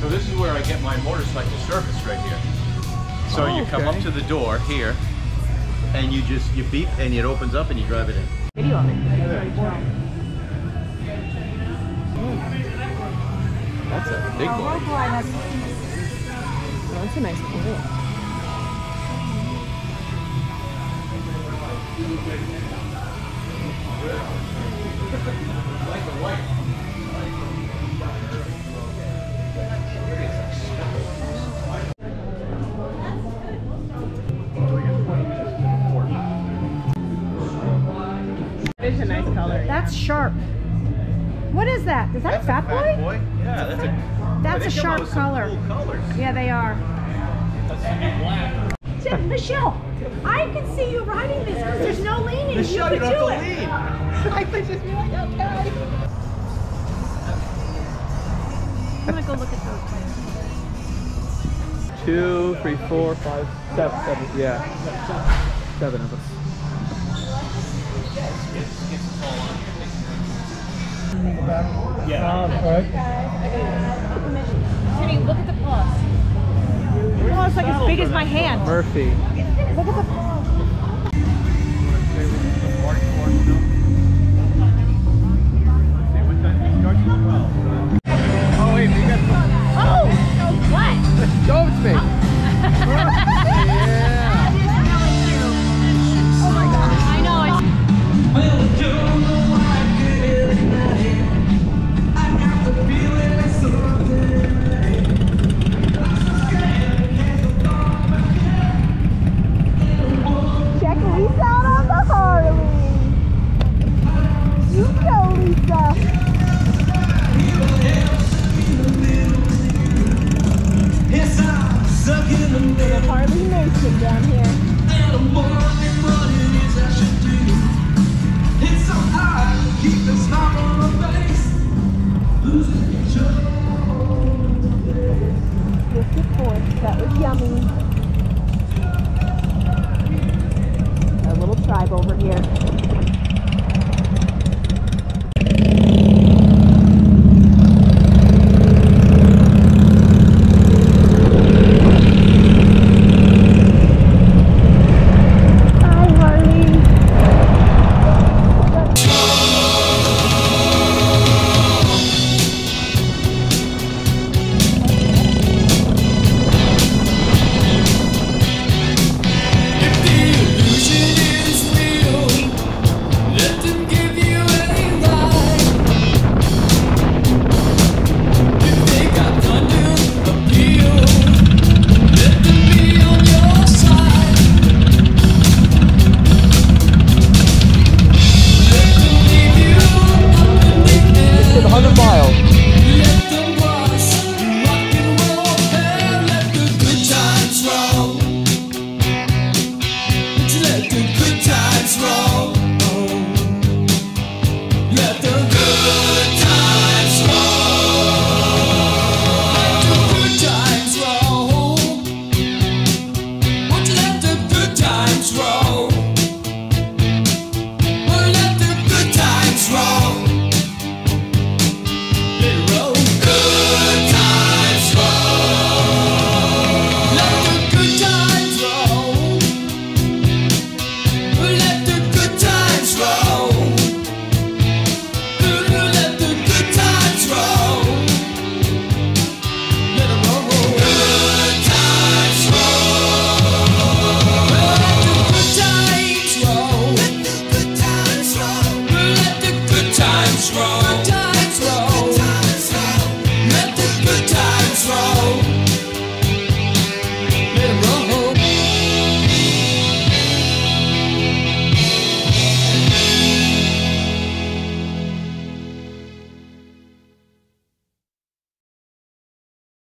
So this is where I get my motorcycle service right here. So you come up to the door here, and you beep, and it opens up, and you drive it in. Video of it. That's a big boy. Oh, that's a nice pool. Like the white. It's a nice color. That's sharp. What is that? Is that a Fat Boy? Yeah, that's a sharp color. Cool colors. Yeah, they are. That's Michelle, I can see you riding this because there's no leaning. Michelle, you don't could do have to it. lean. I could just be like, okay. I'm gonna go look at those plants. 2, 3, 4, 5, 7. Yeah. 7 of them. Yeah. Alright. Timmy, look at the paws. Oh, it's like as big as my hand. Murphy. Look at the